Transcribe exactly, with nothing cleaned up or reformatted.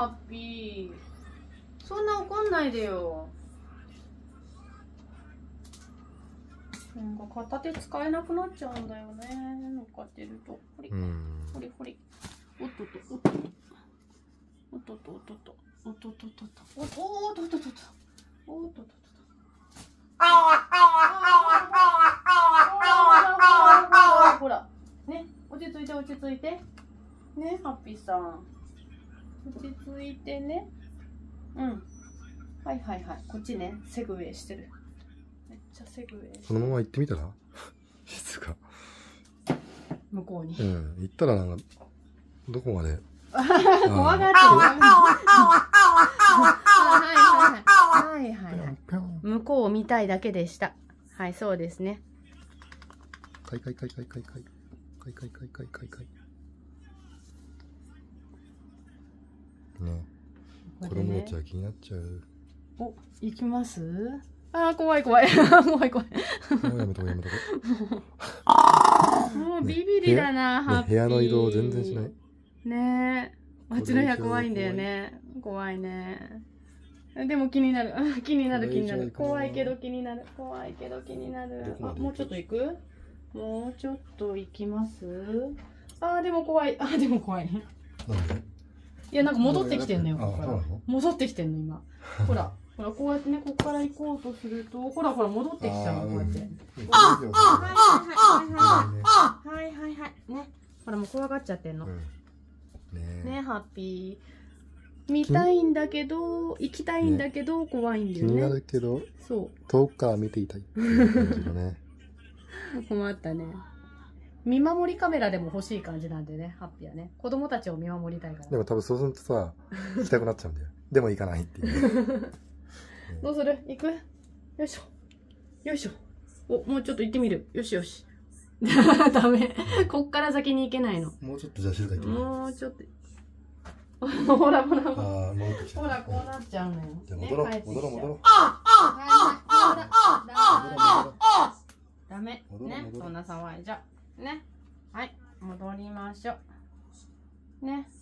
ハッピー。そんな怒んないでよ。なんか片手使えなくなっちゃうんだよね。乗っかってると。ほり。ほりほり。おっとっと、おっとっと。おっとっと、おっとっと。おっとっとっとっと。おっとっとっとっと。おっとっとっとっと。ほら。ね。落ち着いて落ち着いて。ね、ハッピーさん。落ち着いてね。うん。はいはいはい。こっちね、セグウェイしてる。めっちゃセグウェイしてる。 そのまま行ってみたら静か。 向こうに。 うん。行ったらなんか、どこまで。 怖がってる。はいはいはい。はいはいはい。向こうを見たいだけでした。はい、そうですね。 かいかいかいかいかいかい。かいかいかいかいかいかい。ね。子供たちは気になっちゃう。 お、行きます？ああ、怖い怖い。怖い怖い。 もうやめとこやめとこ。 もうビビりだな、ハッピー。 部屋の移動全然しない。 ねえ。あっちの部屋怖いんだよね。怖いね。でも気になる。気になる気になる。怖いけど気になる。怖いけど気になる。あ、もうちょっと行く？もうちょっと行きます？ああ、でも怖い。ああ、でも怖い。 なんで？ いや、なんか戻ってきてんのよ。戻ってきてんの、今。ほら。ほら、こうやってね、ここから行こうとすると、ほらほら、戻ってきちゃうの、こうやって。ああはいはいはいはい。はいはいはい。ね。ほら、もう怖がっちゃってんの。ねえ、ハッピー。見たいんだけど、行きたいんだけど、怖いんだよね。 気になるけど、 そう。 遠くから見ていたいっていう感じだね。 困ったね。見守りカメラでも欲しい感じなんでね、ハッピーはね。子供たちを見守りたいから。 でも多分そうするとさ、行きたくなっちゃうんだよ。でも行かないっていう。 どうする？行く？よいしょ。よいしょ。お、もうちょっと行ってみる。よしよし。ダメ。こっから先に行けないの。 もうちょっとじゃあ静かに行ってみる。 もうちょっと。ほらほらほら。 ああ、戻ってきた。 ほら、こうなっちゃうのよ。 じゃあ戻ろう、戻ろう、戻ろう。 ダメ。ね、そんな騒いじゃ。ね。はい、戻りましょう。ね。